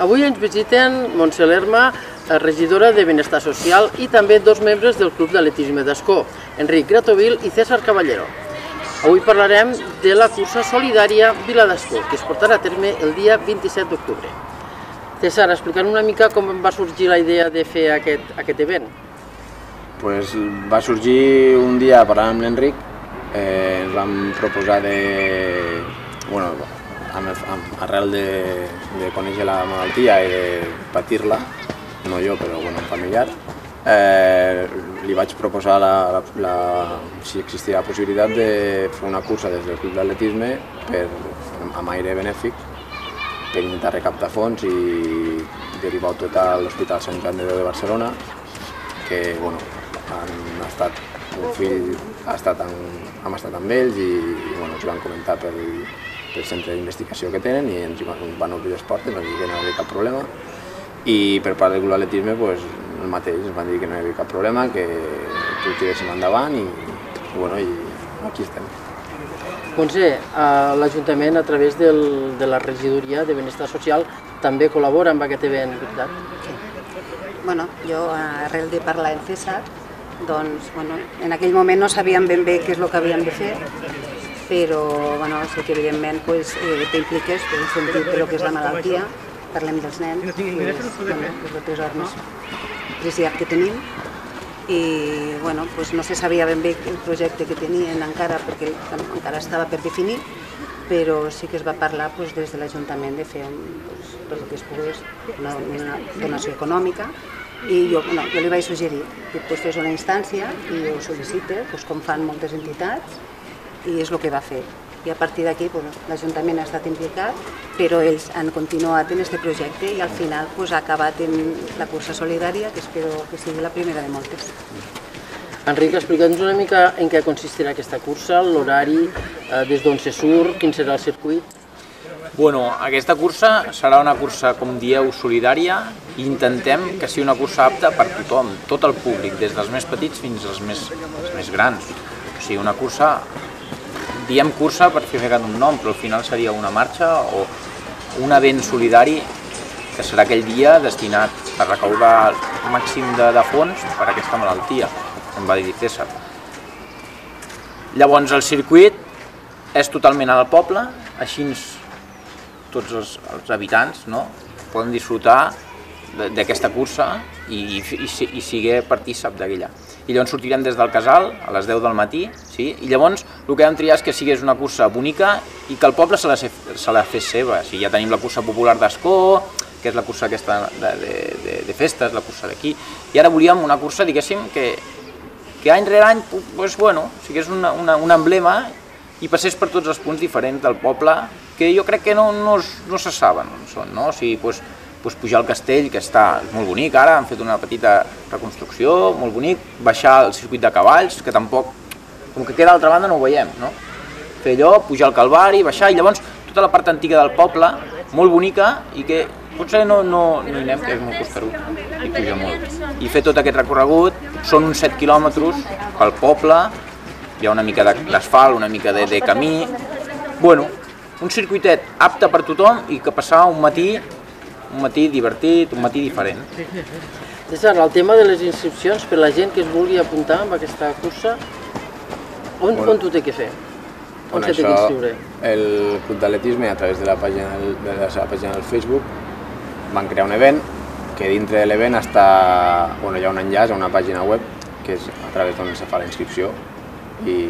Avui ens visiten Montse Lerma, regidora de Benestar Social, i també dos membres del Club d'Atletisme d'Ascó, Enric Gratovil i César Caballero. Avui parlarem de la cursa solidària Vila d'Ascó, que es portarà a terme el dia 27 d'octubre. César, explica'ns una mica com va sorgir la idea de fer aquest event. Va sorgir un dia parlant amb l'Enric, ens vam proposar arrel de conèixer la malaltia i de patir-la, no jo, però un familiar, li vaig proposar si existia la possibilitat de fer una cursa des del Club d'Atletisme amb aire benèfic per intentar recaptar fons i derivar tot a l'Hospital Sant Joan de Déu de Barcelona, que hem estat amb ells i ens van comentar pel centre d'investigació que tenen i ens van obrir les portes, van dir que no hi havia cap problema, i per part del Club d'Atletisme el mateix, ens van dir que no hi havia cap problema, que ho tiréssim endavant i aquí estem. Montse, l'Ajuntament, a través de la regidoria de Benestar Social, també col·labora amb aquest event, veritat? Sí. Jo, arrel de parlar amb César, en aquell moment no sabíem ben bé què és el que havíem de fer, però sí que evidentment t'impliques en el sentit del que és la malaltia, parlem dels nens, que és el tresor més preciat que tenim, i no se sabia ben bé el projecte que tenien encara, perquè encara estava per definir, però sí que es va parlar des de l'Ajuntament de fer tot el que es pogués, una donació econòmica, i jo li vaig suggerir que fes una instància i ho sol·licite, com fan moltes entitats, i és el que va fer. I a partir d'aquí l'Ajuntament ha estat implicat, però ells han continuat en aquest projecte i al final ha acabat en la cursa solidària, que espero que sigui la primera de moltes. Enric, explica'ns una mica en què consistirà aquesta cursa, l'horari, des d'on se surt, quin serà el circuit. Aquesta cursa serà una cursa, com dieu, solidària, i intentem que sigui una cursa apta per tothom, tot el públic, des dels més petits fins als més grans. O sigui, una cursa, diem cursa per fer ficat un nom, però al final seria una marxa o un event solidari que serà aquell dia destinat a recaudar el màxim de fons per a aquesta malaltia, em va dir César. Llavors el circuit és totalment al poble, així tots els habitants poden disfrutar d'aquesta cursa i ser partícip d'aquella. I llavors sortirem des del casal a les 10 del matí, i llavors el que vam triar és que sigués una cursa bonica i que el poble se la fes seva. Ja tenim la cursa popular d'Ascó, que és la cursa aquesta de festes, la cursa d'aquí, i ara volíem una cursa, diguéssim, que any rere any sigués un emblema i passés per tots els punts diferents del poble, que jo crec que no se saben on són. O sigui, pujar al castell, que està molt bonic ara, han fet una petita reconstrucció, molt bonic, baixar el circuit de cavalls, que tampoc, com que queda a l'altra banda no ho veiem, fer allò, pujar al Calvari, baixar, i llavors tota la part antiga del poble, molt bonica, i que potser no hi anem, que és molt costerut, i puja molt. I fer tot aquest recorregut, són uns 7 quilòmetres pel poble, hi ha una mica d'asfalt, una mica de camí, un circuitet apte per tothom i que passar un matí divertit, un matí diferent. César, el tema de les inscripcions per la gent que es vulgui apuntar amb aquesta cursa, on t'ho té que fer? On s'ha de inscriure? El Club d'Atletisme, a través de la seva pàgina del Facebook, van crear un event que dintre de l'event hi ha un enllaç a una pàgina web que és a través d'on se fa la inscripció i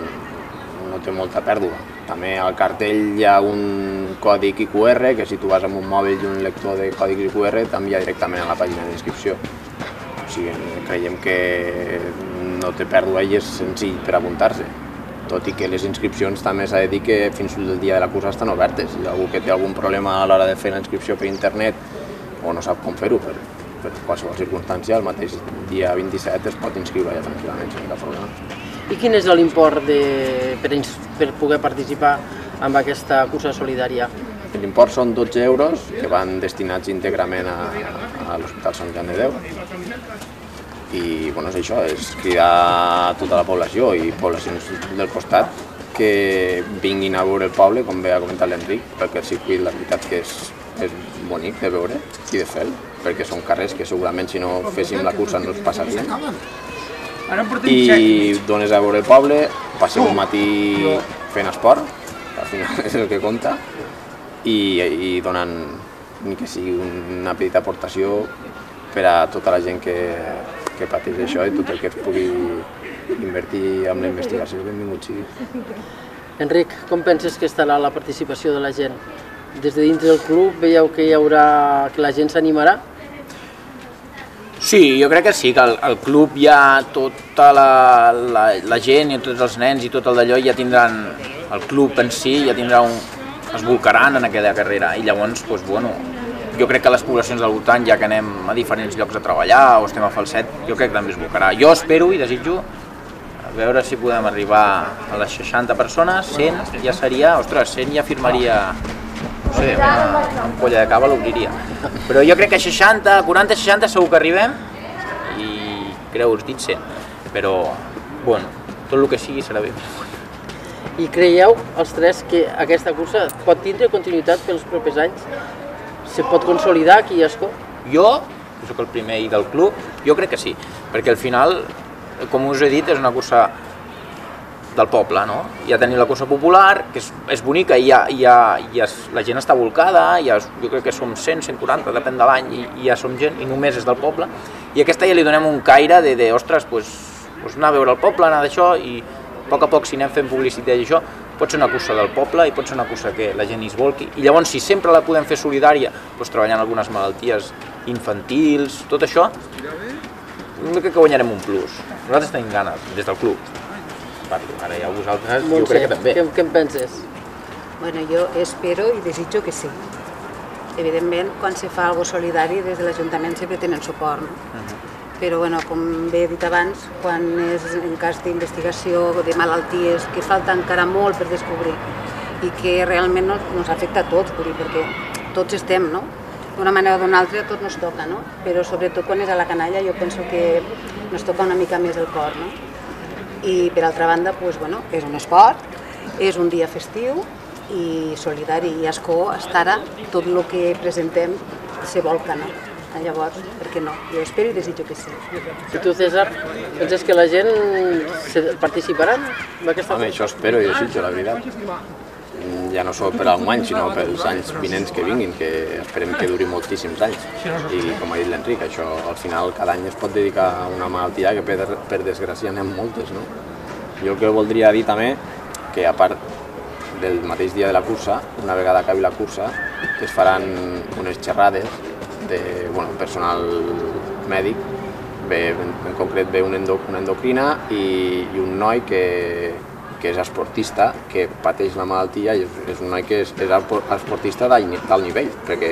no té molta pèrdua. També al cartell hi ha un còdic QR que si tu vas amb un mòbil i un lector de còdics QR t'envia directament a la pàgina d'inscripció. O sigui, creiem que no té pèrdua i és senzill per apuntar-se. Tot i que les inscripcions també s'ha de dir que fins al dia de la cursa estan obertes. Si hi ha algú que té algun problema a l'hora de fer la inscripció per internet o no sap com fer-ho per qualsevol circumstància, el mateix dia 27 es pot inscriure ja tranquil·lament sense cap problema. I quin és l'import per poder participar en aquesta cursa solidària? L'import són 12 euros que van destinats íntegrament a l'Hospital Sant Joan de Déu. I és això, és cridar a tota la població i poblacions del costat que vinguin a veure el poble, com bé ha comentat l'Enric, perquè el circuit la veritat que és bonic de veure i de fer, perquè són carrers que segurament si no féssim la cursa no ens passarien. I dones a veure el poble, passem un matí fent esport, al final és el que compta, i donen ni que sigui una petita aportació per a tota la gent que pateix això i tot el que es pugui invertir en la investigació, benvingut sigui. Enric, com penses que estarà la participació de la gent? Des de dins del club veieu que que la gent s'animarà? Sí, jo crec que sí, que al club ja tota la gent i tots els nens i tot el d'allò ja tindran, el club en si ja tindrà es volcaran en aquella carrera i llavors, doncs, bueno, jo crec que les poblacions del voltant, ja que anem a diferents llocs a treballar o estem a Falset, jo crec que també es volcarà. Jo espero i desitjo a veure si podem arribar a les 60 persones, 100 ja seria, ostres, 100 ja firmaria, no sé, una ampolla de cava l'obriria. Però jo crec que 60, 40, 60 segur que arribem i creu-vos dit 100. Però, bueno, tot el que sigui serà bé. I creieu, els tres, que aquesta cursa pot tindre continuïtat pels propers anys? Se pot consolidar aquí a Ascó? Jo, que soc el primer i del club, jo crec que sí, perquè al final, com us he dit, és una cursa del poble, no? Ja tenim la cursa popular, que és bonica i la gent està volcada, jo crec que som 100, 140, depèn de l'any, i ja som gent, i només és del poble, i aquesta ja li donem un caire de ostres, anar a veure el poble, anar d'això, i a poc si anem fent publicitat i això, pot ser una cursa del poble i pot ser una cursa que la gent hi es volqui, i llavors si sempre la podem fer solidària, treballant algunes malalties infantils, tot això, jo crec que guanyarem un plus. Nosaltres tenim ganes, des del club. Ara ja vosaltres, jo crec que també. Què en penses? Bueno, jo espero i desitjo que sí. Evidentment, quan se fa alguna cosa solidari, des de l'Ajuntament sempre tenen suport, no? Però, bueno, com bé he dit abans, quan és en cas d'investigació de malalties que falta encara molt per descobrir i que realment ens afecta a tots, perquè tots estem, no? D'una manera o d'una altra tot ens toca, no? Però sobretot quan és a la canalla jo penso que ens toca una mica més el cor, no? I per altra banda, bueno, és un esport, és un dia festiu i solidari, i Ascó estarà, tot el que presentem se volca, no? Llavors, per què no? Jo espero i desitjo que sí. I tu, César, penses que la gent participarà en aquesta cursa? Això espero i desitjo, la veritat. Ja no sol per algun any, sinó pels anys vinents que vinguin, que esperem que duri moltíssims anys. I com ha dit l'Enric, això al final cada any es pot dedicar a una malaltia que per desgràcia n'hi ha moltes, no? Jo el que voldria dir també, que a part del mateix dia de la cursa, una vegada acabi la cursa, es faran unes xerrades de personal mèdic, en concret ve una endocrina i un noi que és esportista, que pateix la malaltia i és un noi que és esportista d'alt nivell, perquè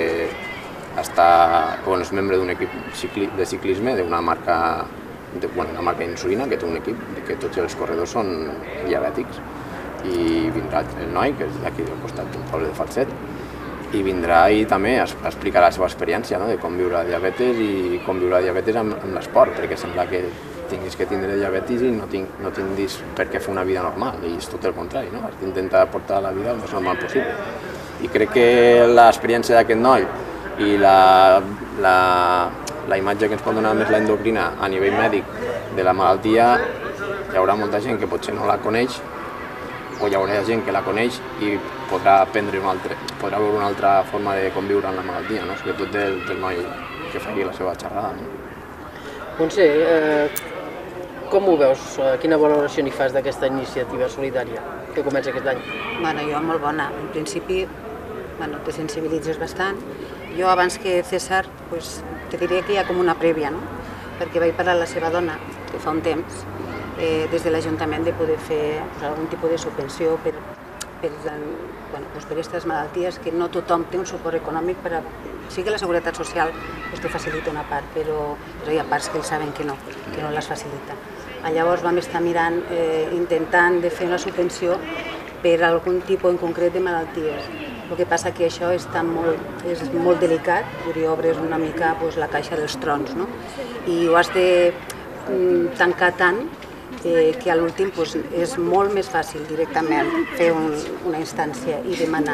és membre d'un equip de ciclisme d'una marca insulina, que té un equip que tots els corredors són diabètics, i vindrà el noi, que és d'aquí al costat d'un poble de Falset, i vindrà i també explicarà la seva experiència de com viure la diabetes i com viure la diabetes amb l'esport, perquè sembla que tinguis que tindre diabetis i no tinguis per què fer una vida normal, i és tot el contrari, has d'intentar portar la vida el més normal possible. I crec que l'experiència d'aquest noi i la imatge que ens pot donar més l'endocrina a nivell mèdic de la malaltia, hi haurà molta gent que potser no la coneix, o hi haurà gent que la coneix i podrà veure una altra forma de conviure amb la malaltia, sobretot del noi que faci la seva xerrada. Montse, com ho veus? Quina valoració n'hi fas d'aquesta iniciativa solidària que comença aquest any? Bueno, jo molt bona. En principi, te sensibilitzes bastant. Jo, abans que César, te diria que hi ha com una prèvia, perquè vaig parlar amb la seva dona, que fa un temps, des de l'Ajuntament de poder fer algun tipus de subvenció per aquestes malalties, que no tothom té un suport econòmic. Sí que la Seguretat Social te facilita una part, però hi ha parts que ells saben que no les facilita. Llavors vam estar mirant, intentant de fer una subvenció per algun tipus en concret de malalties. El que passa que això és molt delicat, obres una mica la caixa dels trons, i ho has de tancar tant que a l'últim és molt més fàcil directament fer una instància i demanar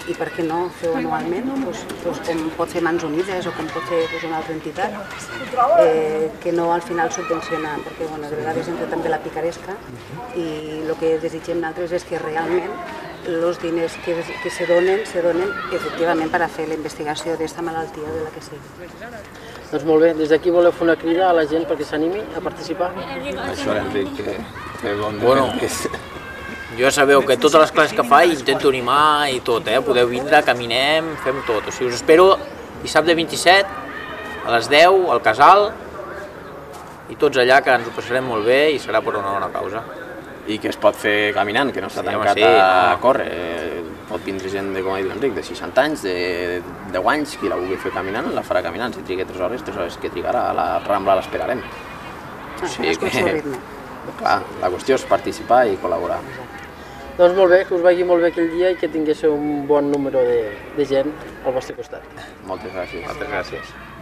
i per què no fer-ho anualment, com pot ser Mans Unides o com pot ser una altra entitat, que no al final subvenciona, perquè de vegades entra també la picaresca i el que desitgem nosaltres és que realment els diners que se donen efectivament per a fer la investigació d'aquesta malaltia o de la que sigui. Doncs molt bé, des d'aquí voleu fer una crida a la gent perquè s'animi a participar? Això, Enric, que bon Bueno, jo sabeu que totes les classes que faig intento animar i tot, podeu vindre, caminem, fem tot. O sigui, us espero dissabte 27 a les 10 al Casal i tots allà, que ens ho passarem molt bé i serà per una bona causa. I que es pot fer caminant, que no està tancat a córrer. Pot vindre gent, com ha dit l'Enric, de 60 anys, de 10 anys, qui la vulgui fer caminant, la farà caminant. Si triga 3 hores que trigarà, a la Rambla l'esperarem. Clar, la qüestió és participar i col·laborar. Doncs molt bé, que us vagi molt bé aquell dia i que tinguéssiu un bon número de gent al vostre costat. Moltes gràcies. Moltes gràcies.